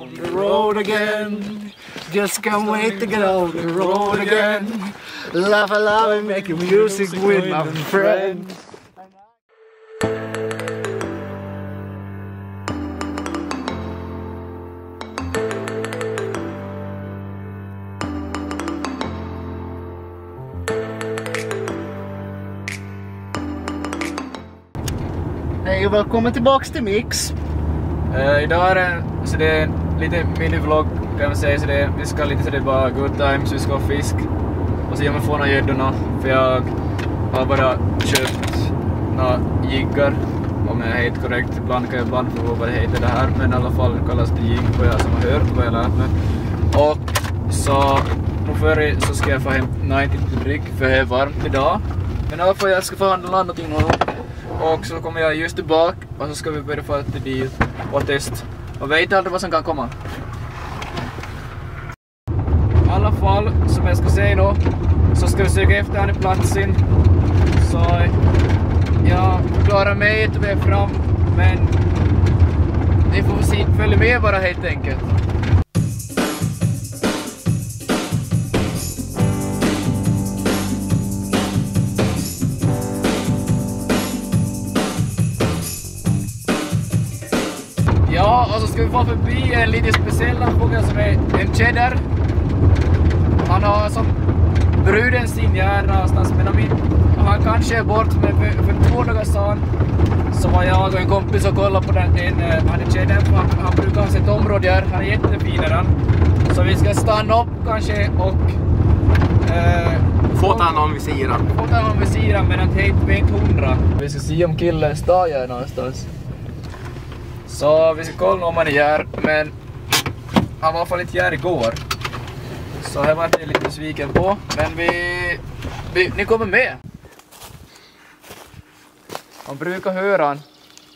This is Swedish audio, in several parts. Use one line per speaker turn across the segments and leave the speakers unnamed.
on the road again. Just can't wait to get on the road again. Love and making music with my friends. Hej och välkommen tillbaks till Mix.
Idag är det en lite minivlogg kan man säga, så vi ska lite så det är bara good times, vi ska ha fisk och se om jag får några gäddorna, för jag har bara köpt några jiggar, om jag är helt korrekt. Ibland kan jag ibland få vad det heter det här, men i alla fall kallas det jigg på jag som har hört vad jag lärt mig. Och så på förr så ska jag få hem 90 dryck för det är varmt idag, men i alla fall jag ska få handla någonting nu. Och så kommer jag just tillbaka och så ska vi börja få till dit och test. Och vet aldrig vad som kan komma. I alla fall, som jag ska säga då, så ska vi söka efter han i platsen. Så jag klarar mig inte mer fram, men ni får se, följa med bara helt enkelt. Ja, och så ska vi få förbi en lite speciell fågel som är en cheddar. Han har som bruden sin hjärna någonstans, men han kanske är bort, men för 2 dagar sedan så var jag och en kompis och kollade på han är cheddar, han brukar ha sitt område här, han är jättefin han. Så vi ska stanna upp kanske och
få ta honom vid sidan.
Få ta honom vid sidan, men inte helt vet 100. Vi ska se om killen står här någonstans. Så vi ska kolla om han är här, men han var i alla fall inte här igår. Så jag var lite besviken på, men ni kommer med. Man brukar höra han.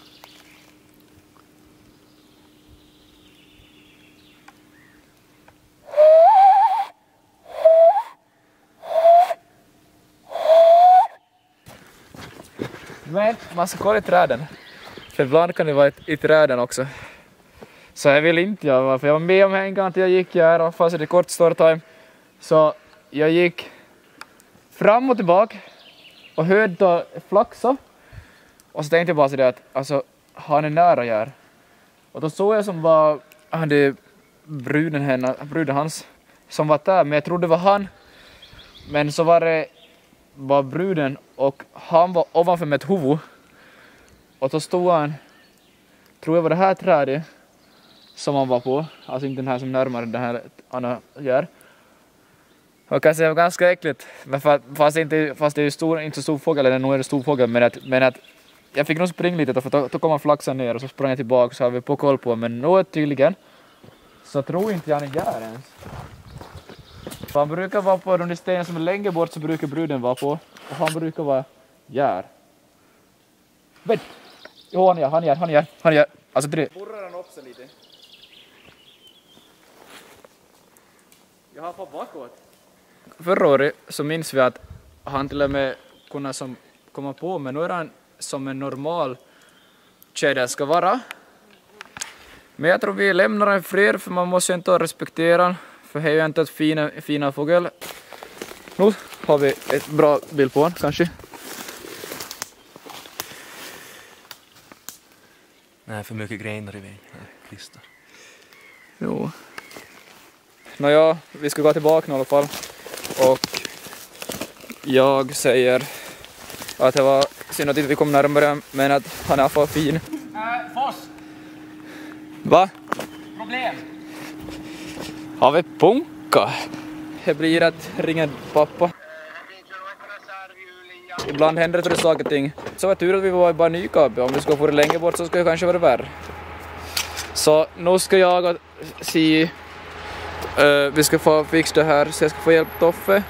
Men man ska kolla i träden. För ibland kan det vara i träden också. Så jag vill inte göra, för jag var med om en gång till jag gick här och fast det är kort storytime. Så jag gick fram och tillbaka och hörde flaxa. Och så tänkte jag bara så det att alltså, han är nära här. Och då såg jag som var hade bruden hans som var där, men jag trodde det var han. Men så var det bara bruden och han var ovanför med ett huvud. Och då stod han, tror jag var det här trädet som han var på. Alltså inte den här som närmare den här Anna gör. Och kanske det var ganska äckligt. Men fast det är ju inte så stor fågel, eller nog är det stor fågel. Men att jag fick nog springa lite för då kom han flaxa ner och så sprang jag tillbaka så har vi på koll på. Men nu tydligen så tror inte jag han är gör ens. För han brukar vara på de stenen som är längre bort, så brukar bruden vara på. Och han brukar vara gör. Men jo, han gör. Alltså det borrar han upp sig lite. Jag har fått bakåt. Förra året så minns vi att han till och med kunde som komma på, men nu är han som en normal cheddar ska vara. Men jag tror vi lämnar en fler, för man måste inte respektera han. För det är ju inte ett fina fågel. Nu har vi ett bra bild på han kanske.
Nej, för mycket grenar i vägen. Kvistar.
Jo. Nåja, vi ska gå tillbaka i alla fall. Och jag säger att det var synd att inte vi kom närmare, men att han är i alla fall fin.
Fors!
Va?
Problem!
Har vi punka? Det blir att ringa pappa. Ibland händer det saker och ting. Så var tur att vi var bara nykabe. Om vi ska få det längre bort så ska det kanske vara värre. Så nu ska jag se. Vi ska få fixa det här, så jag ska få hjälp Toffe.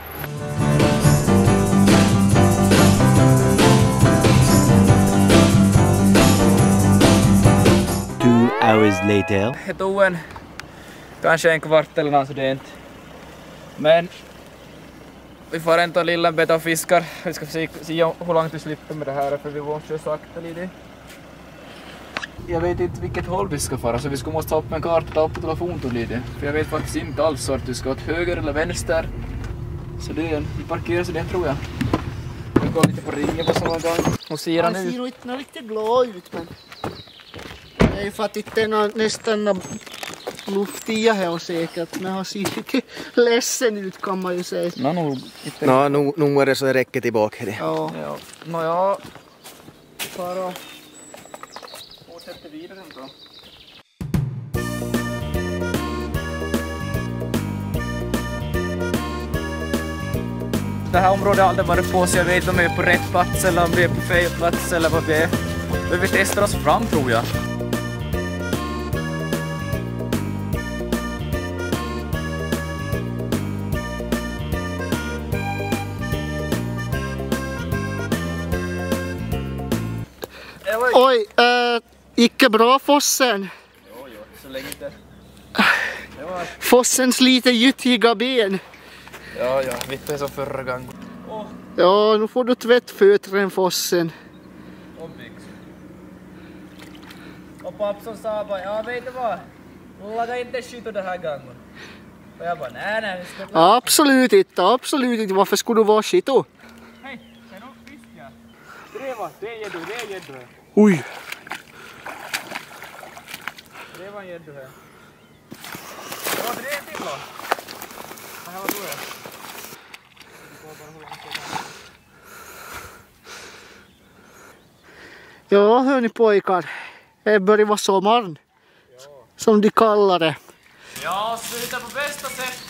Hours later.
Det tog kanske en kvart eller något sådant. Men vi får ändå lilla bit av fiskar. Vi ska se hur långt vi slipper med det här, för vi måste ju sakta lite. jag vet inte vilket håll vi ska fara så vi ska måste ta upp en karta och på telefonen lite. För jag vet faktiskt inte alls vart du ska åt höger eller vänster. Så det är vi parkerar så det tror jag. Jag går lite på ringen på samma gång. Och ser han
Han
nu.
ser nog inte riktigt glad ut men... Det är ju för att inte nästan luftiga här säkert. Men han ser lite ledsen ut kan man ju säga.
Nog är det så det räcker tillbaka det.
Ja.
Ja. Nåja. Bara fortsätter vidare då. Det här området har aldrig varit på så jag vet inte om vi är på rätt plats eller om vi är på fel plats eller vad vi är. Men vi testar oss fram tror jag.
Oj, icke bra fossen.
Jo, så länge inte.
Fossens lite gyttiga ben.
Ja, mitt är som förra gången.
Ja, nu får du tvättfötren fossen.
Och pappan sa bara, ja vet du vad? Laga inte skit den här gången. Och jag bara, nej, vi ska...
Absolut inte. Varför skulle du vara skito?
Hej, är någon fisk här? Dreva, det är gäddu.
Oj.
Det var en gäddu här. Ja, det är till då. Det här var tror jag.
Ja, hör ni pojkar. Det börjar vara sommaren. Som de kallar det.
Ja, sluta på bästa sätt.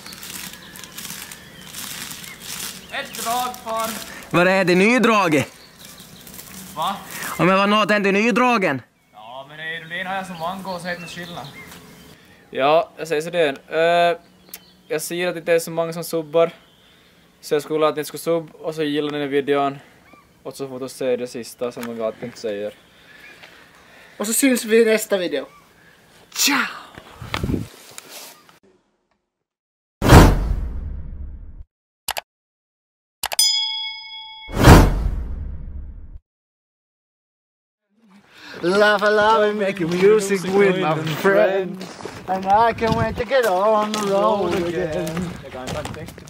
Ett drag far.
Vad är det nydraget?
Va?
Ja, men vad något händer nydragen?
Ja, men det har jag som mango så heter skillnad. Ja, jag säger så det. Jag ser att det inte är så många som subbar. Så jag skulle att ni ska sub och så gillar ni videon. Och så får du se det sista som de alltid säger.
Och så syns vi i nästa video. Ciao! Love, making music with my friends. And I can't wait to get on the road again.